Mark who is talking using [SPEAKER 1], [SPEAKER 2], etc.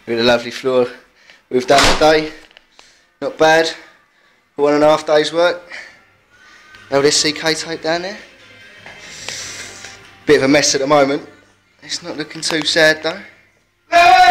[SPEAKER 1] Really lovely floor we've done today. Not bad for 1.5 days work. LSCK tape down there. Bit of a mess at the moment. It's not looking too sad though.